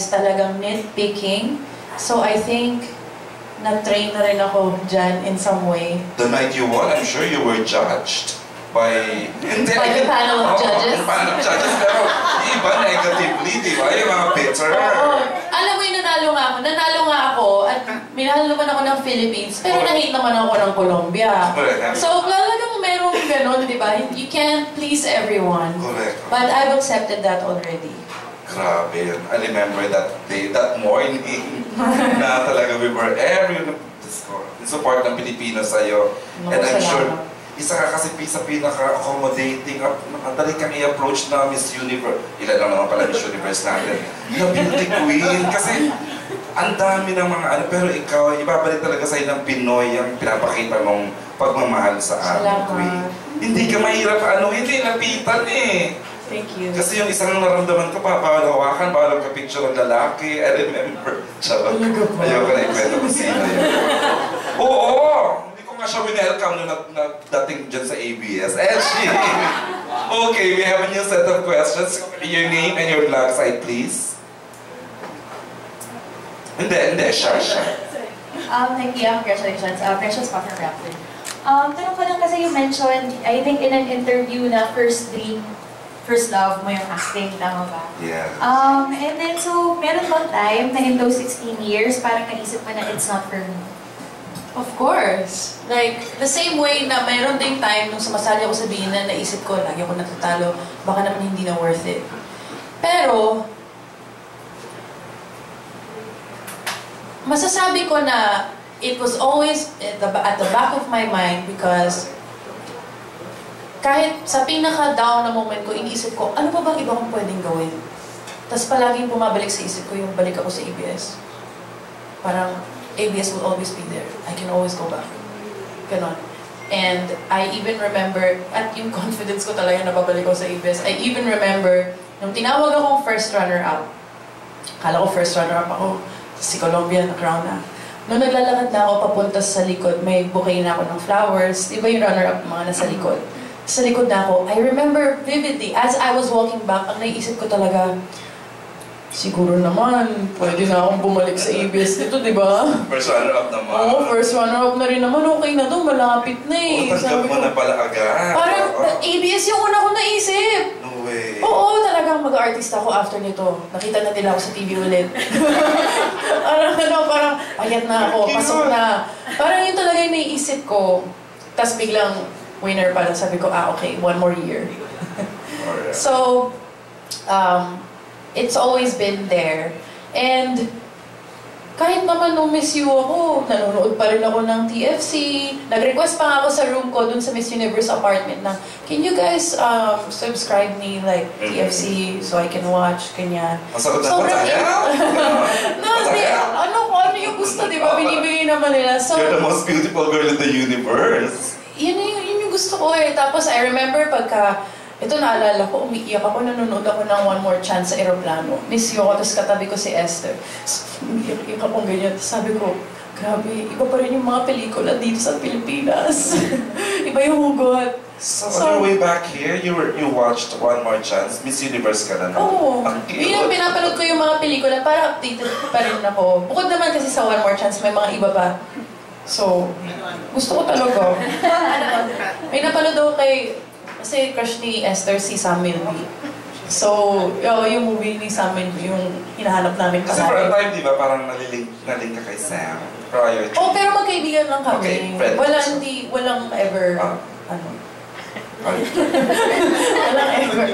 talagang nitpicking. So I think na-train na rin ako dyan in some way. The night you won, I'm sure you were judged by the panel of judges. The panel of judges, pero iba negatively, di ba? Yung mga bitter. Alam mo yung nanalo nga ako at minahal naman ako ng Philippines, pero na-hate naman ako ng Colombia. So talagang merong ganun, di ba? You can't please everyone. Correct. But I've accepted that already. Grabe yun. I remember that day, that morning, na talaga we were everyone in support ng Pilipinas sa'yo. And I'm sure, isa ka kasi sa pinaka-accommodating, madali kang i-approach na Miss Universe. Ilan lang naman pala Miss Universe natin. The beauty queen. Kasi ang dami ng mga ano, pero ikaw, ibabalik talaga sa'yo ng Pinoy ang pinapakita mong pagmamahal sa amin, queen. Hindi ka mahirap hindi lapitan eh. Thank you. Kasi yung isang naramdaman ko, bawal hawakan, bawal ka picture ng lalaki. I remember. Charot. Ayaw ka na ikwento kung sino yun. Oo! Hindi ko nga siya winelcome nung dating dyan sa ABS. Okay, we have a new set of questions. Your name and your black side, please. Hindi, siya. Thank you, congratulations. Precious Partner Raptor. Tanong ko lang kasi you mentioned, I think in an interview na first love mo yung acting, tama ba? Yeah. And then, so, meron bang time na in those 16 years, parang naisip mo na it's not for me? Of course. Like, the same way na mayroon ding time nung sumasali ako sa Bina, naisip ko, lagi ako natatalo, baka naman hindi na worth it. Pero, masasabi ko na it was always at the back of my mind because kahit sa pinaka-down na moment ko, iniisip ko, ano pa bang iba kong pwedeng gawin? Tapos palaging bumabalik sa isip ko yung balik ako sa ABS. Parang, ABS will always be there. I can always go back. Ganon. And I even remember, at yung confidence ko talaga na babalik ako sa ABS, I even remember, nung tinawag akong first runner-up, akala ko first runner-up ako, si Colombia na-crown na. Nung naglalakad na ako papunta sa likod, may bouquet na ako ng flowers. Di ba yung runner-up mga nasa likod? Sa likod na ako, I remember vividly, as I was walking back, ang naisip ko talaga, siguro naman, pwede na akong bumalik sa ABS dito, di ba? First runner-up naman. Oo, first runner-up na rin naman. Okay na to, malapit na eh. Tanggap mo na pala agad. Parang, ABS yung una kong naisip. No way. Oo, talagang mag-artist ako after nito. Nakita na nila ako sa TV ulit. parang, ayat na ako, pasok na. Parang yun talaga yung naisip ko. Tapos biglang, winner pala. Sabi ko, okay, one more year. So, it's always been there. And kahit naman nung Miss U ako, nanonood pa rin ako ng TFC. Nag-request pa nga ako sa room ko dun sa Miss Universe apartment na, can you guys subscribe me like TFC so I can watch, kanyan. Masagot na ano yung gusto, di ba? Binibigay naman nila. So, you're the most beautiful girl in the universe. Yun yung gusto ko eh. Tapos I remember pagka, ito naalala ko, umiiyak ako, nanonood ako ng One More Chance sa aeroplano. Miss Yoko, tapos katabi ko si Esther. Umiiyak akong ganyan. Sabi ko, grabe, iba pa rin yung mga pelikula dito sa Pilipinas. Iba yung hugot. So, on your way back here, you watched One More Chance. Miss Universe ka na. Oo. Yun, pinapanood ko yung mga pelikula para updated pa rin ako. Bukod naman kasi sa One More Chance, may mga iba pa. So, gusto ko talaga. May napanood ako kasi crush ni Esther si Sam Milby. So, yung movie ni Sam Milby, yung hinahanap namin kasi for a time, di ba, parang nalilink ka kay Sam prior to... pero magkaibigan lang kami. Okay, walang ever, walang ever.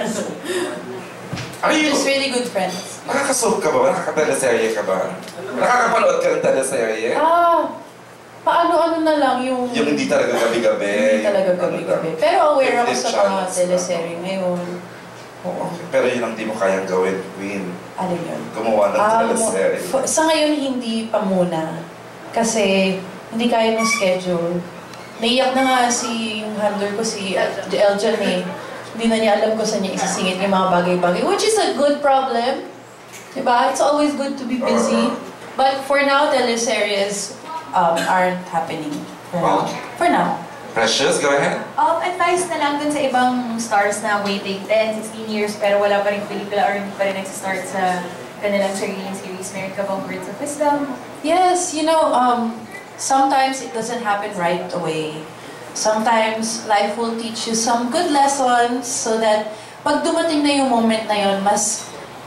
Just really good friends. Nakakasoap ka ba? Nakaka-teleserye ka ba? Nakakapanood ka ng teleserye? Paano na lang yung... Yung hindi talaga gabi-gabi. Hindi talaga gabi-gabi. Pero aware ako sa mga teleserye ngayon. Oo. Pero yun ang di mo kayang gawin, Queen. Alin yun? Gumawa ng teleserye. Sa ngayon, hindi pa muna. Kasi hindi kaya ng schedule. Naiyak na nga yung handler ko, si Eljan eh. Hindi na niya alam kung saan niya isasingit yung mga bagay-bagay. Which is a good problem. Diba? It's always good to be busy. But for now, teleseries aren't happening. For now. Precious, go ahead. Advice na lang dun sa ibang stars na waiting 10, 16 years pero wala pa rin pelikula or hindi pa rin nagsistart sa kanilang sariling series. Meron ka bang words of wisdom? Yes, sometimes it doesn't happen right away. Sometimes life will teach you some good lessons so that pag dumating na yung moment na yun, mas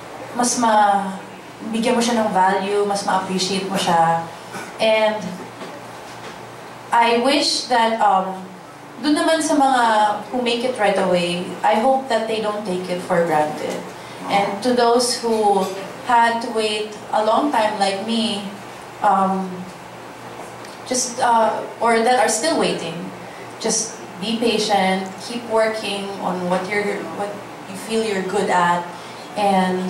bigyan mo siya ng value, mas ma-appreciate mo siya. And I wish that doon naman sa mga who make it right away, I hope that they don't take it for granted. And to those who had to wait a long time like me, or that are still waiting, just be patient, keep working on what you feel you're good at, and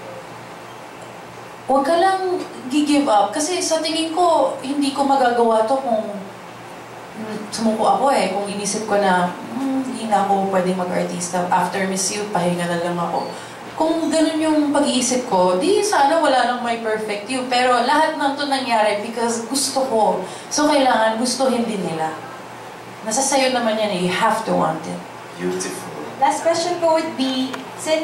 huwag ka lang gi-give up. Kasi sa tingin ko, hindi ko magagawa to kung sumuko ako kung inisip ko na hindi na ako pwedeng mag-artista. After Miss You, pahinga na lang ako. Kung ganun yung pag-iisip ko, di sana wala nang may perfect you. Pero lahat ng to nangyari because gusto ko. So kailangan gustuhin din nila. Nasa sayo naman yan you have to want it. Beautiful. Last question po would be, since